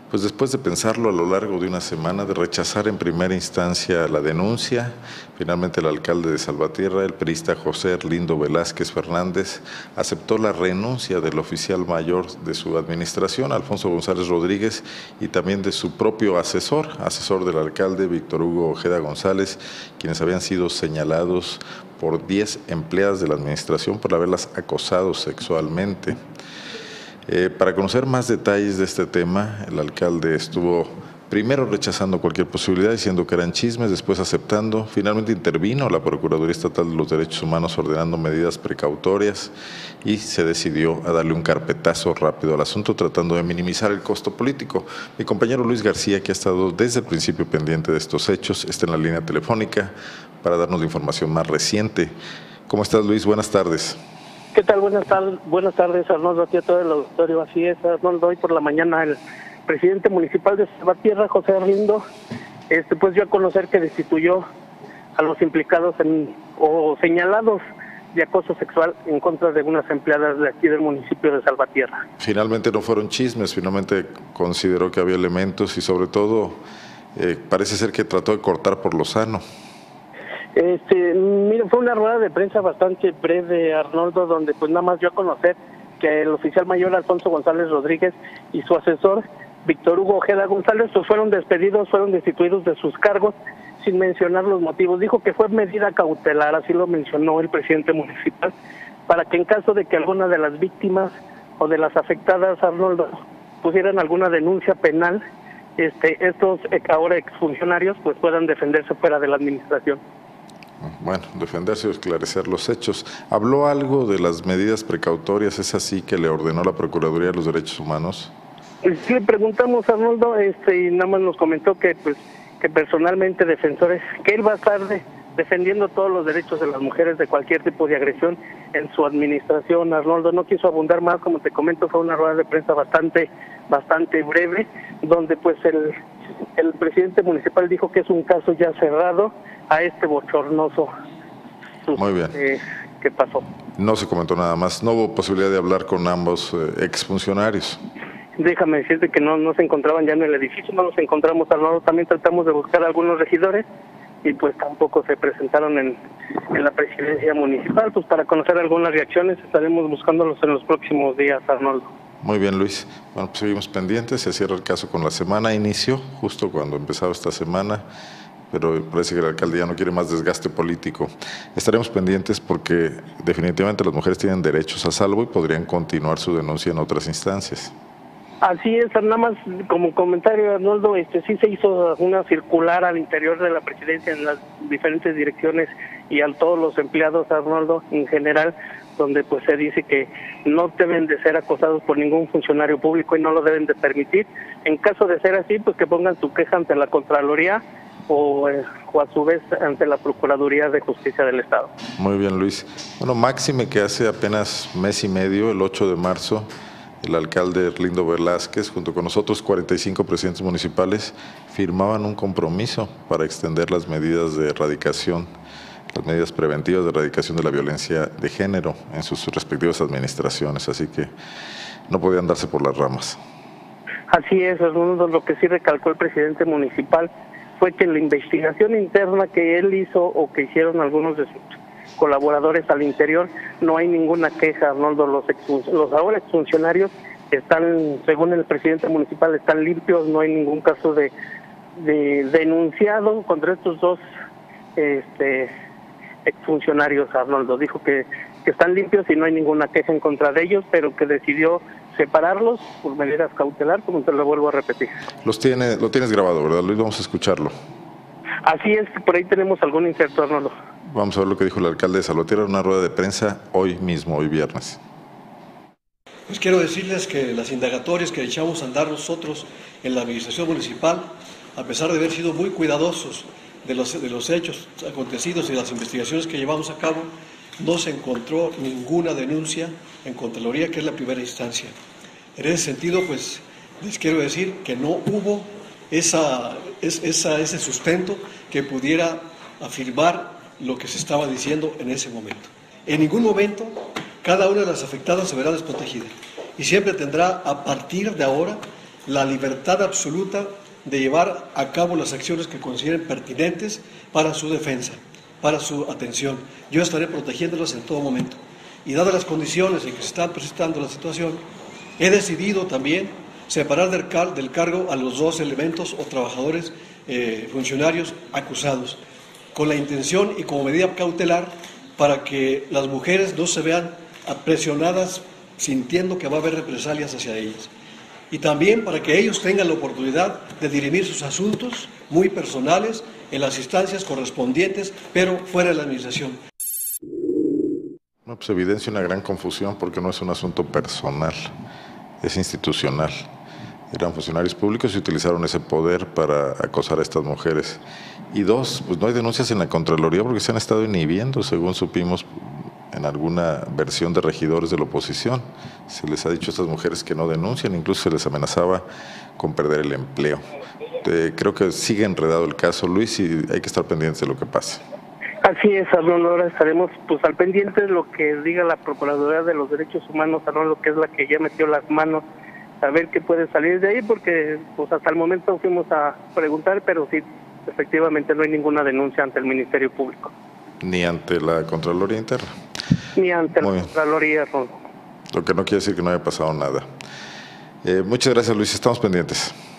Pues después de pensarlo a lo largo de una semana, de rechazar en primera instancia la denuncia, finalmente el alcalde de Salvatierra, el priista José Erlindo Velázquez Fernández, aceptó la renuncia del oficial mayor de su administración, Alfonso González Rodríguez, y también de su propio asesor del alcalde, Víctor Hugo Ojeda González, quienes habían sido señalados por 10 empleadas de la administración por haberlas acosado sexualmente. Para conocer más detalles de este tema, el alcalde estuvo primero rechazando cualquier posibilidad, diciendo que eran chismes, después aceptando. Finalmente intervino la Procuraduría Estatal de los Derechos Humanos ordenando medidas precautorias y se decidió a darle un carpetazo rápido al asunto, tratando de minimizar el costo político. Mi compañero Luis García, que ha estado desde el principio pendiente de estos hechos, está en la línea telefónica para darnos la información más reciente. ¿Cómo estás, Luis? Buenas tardes. ¿Qué tal? Buenas tardes, Arnoldo, aquí a todo el auditorio. Así es, Arnoldo, hoy por la mañana el presidente municipal de Salvatierra, José Erlindo, pues dio a conocer que destituyó a los implicados o señalados de acoso sexual en contra de unas empleadas de aquí del municipio de Salvatierra. Finalmente no fueron chismes, finalmente consideró que había elementos y sobre todo parece ser que trató de cortar por lo sano. Mira, fue una rueda de prensa bastante breve, Arnoldo, donde pues nada más dio a conocer que el oficial mayor Alfonso González Rodríguez y su asesor Víctor Hugo Ojeda González pues fueron destituidos de sus cargos sin mencionar los motivos. Dijo que fue medida cautelar, así lo mencionó el presidente municipal, para que en caso de que alguna de las víctimas o de las afectadas, Arnoldo, pusieran alguna denuncia penal, estos ahora exfuncionarios pues puedan defenderse fuera de la administración. Bueno, defenderse o esclarecer los hechos. ¿Habló algo de las medidas precautorias? ¿Es así que le ordenó la Procuraduría de los Derechos Humanos? Sí, le preguntamos a Arnoldo, y nada más nos comentó que personalmente defensores, que él va a estar defendiendo todos los derechos de las mujeres de cualquier tipo de agresión en su administración. Arnoldo no quiso abundar más, como te comento, fue una rueda de prensa bastante breve, donde pues el presidente municipal dijo que es un caso ya cerrado a bochornoso Muy bien. que pasó. No se comentó nada más, no hubo posibilidad de hablar con ambos exfuncionarios. Déjame decirte que no se encontraban ya en el edificio, no los encontramos, Arnoldo. También tratamos de buscar a algunos regidores y pues tampoco se presentaron en la presidencia municipal. Pues para conocer algunas reacciones estaremos buscándolos en los próximos días, Arnoldo. Muy bien, Luis. Bueno, pues seguimos pendientes, se cierra el caso con la semana, inició justo cuando empezaba esta semana, pero parece que el alcalde ya no quiere más desgaste político. Estaremos pendientes porque definitivamente las mujeres tienen derechos a salvo y podrían continuar su denuncia en otras instancias. Así es, nada más como comentario, Arnoldo, sí se hizo una circular al interior de la presidencia en las diferentes direcciones y a todos los empleados, Arnoldo, en general, donde pues se dice que no deben de ser acosados por ningún funcionario público y no lo deben de permitir. En caso de ser así, pues que pongan su queja ante la Contraloría o a su vez ante la Procuraduría de Justicia del Estado. Muy bien, Luis. Bueno, máxime que hace apenas mes y medio, el 8 de marzo, el alcalde Erlindo Velázquez, junto con nosotros 45 presidentes municipales, firmaban un compromiso para extender las medidas de erradicación, las medidas preventivas de erradicación de la violencia de género en sus respectivas administraciones, así que no podían darse por las ramas. Así es, lo que sí recalcó el presidente municipal fue que la investigación interna que él hizo o que hicieron algunos de sus colaboradores al interior, no hay ninguna queja, Arnoldo. Los ahora exfuncionarios están, según el presidente municipal, están limpios, no hay ningún caso de denunciado contra estos dos exfuncionarios, Arnoldo. Dijo que están limpios y no hay ninguna queja en contra de ellos, pero que decidió separarlos por medidas cautelar, como te lo vuelvo a repetir. Lo tienes grabado, ¿verdad, Luis? Vamos a escucharlo. Así es, por ahí tenemos algún inserto, Arnoldo. Vamos a ver lo que dijo el alcalde de Salvatierra en una rueda de prensa hoy mismo, hoy viernes. Pues quiero decirles que las indagatorias que echamos a andar nosotros en la administración municipal, a pesar de haber sido muy cuidadosos de los hechos acontecidos y las investigaciones que llevamos a cabo, no se encontró ninguna denuncia en Contraloría, que es la primera instancia. En ese sentido, pues les quiero decir que no hubo ese sustento que pudiera afirmar lo que se estaba diciendo en ese momento. En ningún momento cada una de las afectadas se verá desprotegida y siempre tendrá a partir de ahora la libertad absoluta de llevar a cabo las acciones que consideren pertinentes para su defensa, para su atención. Yo estaré protegiéndolas en todo momento. Y dadas las condiciones en que se está presentando la situación, he decidido también separar del cargo a los 2 elementos o trabajadores funcionarios acusados, con la intención y como medida cautelar para que las mujeres no se vean presionadas sintiendo que va a haber represalias hacia ellas. Y también para que ellos tengan la oportunidad de dirimir sus asuntos muy personales en las instancias correspondientes, pero fuera de la administración. No, pues evidencia una gran confusión porque no es un asunto personal, es institucional. Eran funcionarios públicos y utilizaron ese poder para acosar a estas mujeres. Y 2, pues no hay denuncias en la Contraloría porque se han estado inhibiendo, según supimos en alguna versión de regidores de la oposición. Se les ha dicho a estas mujeres que no denuncian, incluso se les amenazaba con perder el empleo. Creo que sigue enredado el caso, Luis, y hay que estar pendientes de lo que pase. Así es, Arnoldo, ahora estaremos pues al pendiente de lo que diga la Procuraduría de los Derechos Humanos, Arnoldo, que es la que ya metió las manos, a ver qué puede salir de ahí, porque pues hasta el momento fuimos a preguntar, pero sí, efectivamente no hay ninguna denuncia ante el Ministerio Público. Ni ante la Contraloría Interna. Ni ante la Contraloría, Arnoldo. Lo que no quiere decir que no haya pasado nada. Muchas gracias, Luis, estamos pendientes.